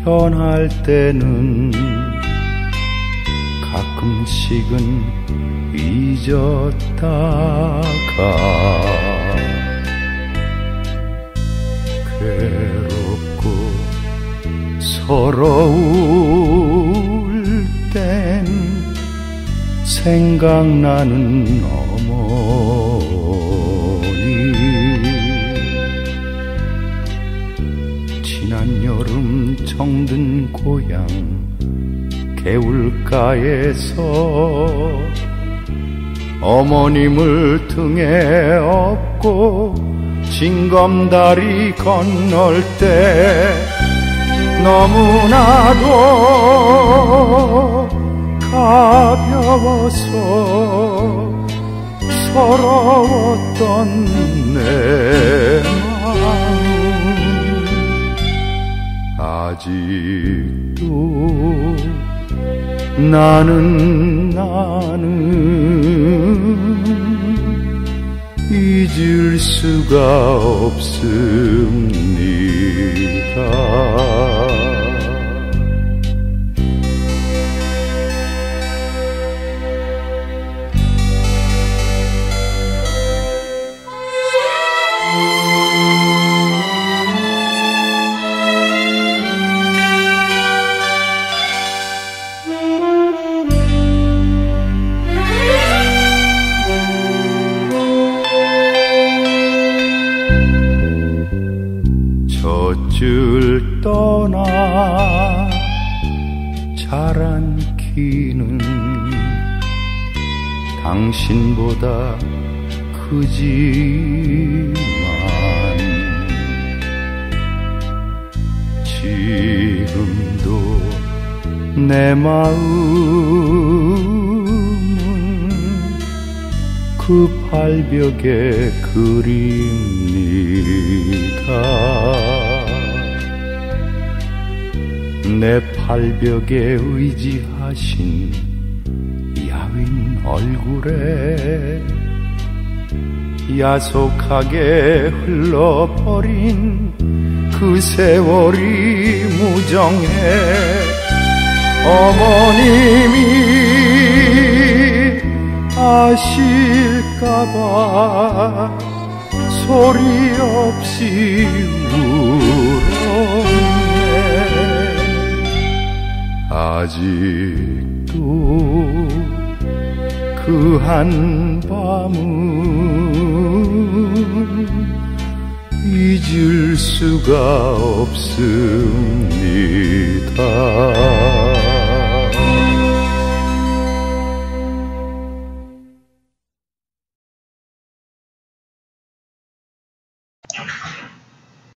변할 때는 가끔씩은 잊었다가 괴롭고 서러울 땐 생각나는 어머니. 지난 여름 정든 고향 개울가에서 어머님을 등에 업고 징검다리 건널 때 너무나도 가벼워서 서러웠던 내 마음 아직도 나는 잊을 수가 없습니다. 젖을 떠나 자란 키는 당신보다 크지만 지금도 내 마음은 그 발벽에 그립니다. 내 발벽에 의지하신 야윈 얼굴에 야속하게 흘러버린 그 세월이 무정해 어머님이 아실까봐 소리 없이 울었네. 아직도 그 한밤은 잊을 수가 없습니다.